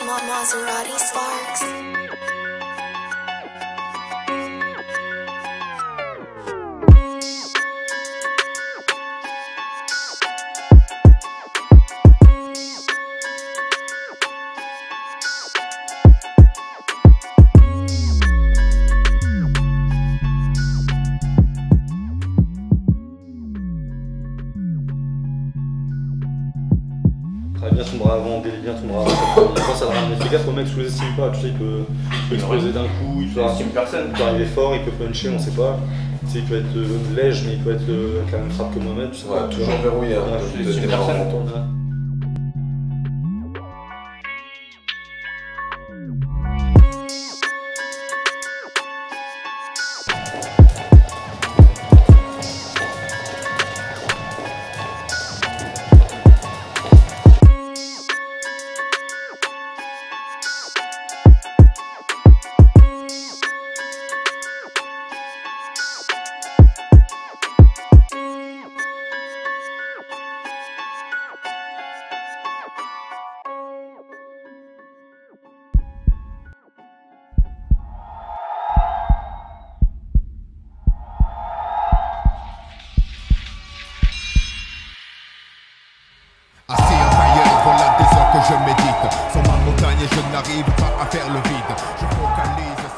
Maserati Sparks. Bien son bras avant, délie bien son bras avant, ça ramène. Fais gaffe au mec, sous-estime pas, tu sais, il peut exploser d'un coup, il peut arriver fort, il peut puncher, on sait pas. Tu sais, il peut être léger, mais il peut être avec la même frappe que Mohamed. Tu sais ouais, toujours verrouillé, hein, c'est personne. Assis en tailleur, voilà des heures que je médite. Sur ma montagne, je n'arrive pas à faire le vide. Je focalise.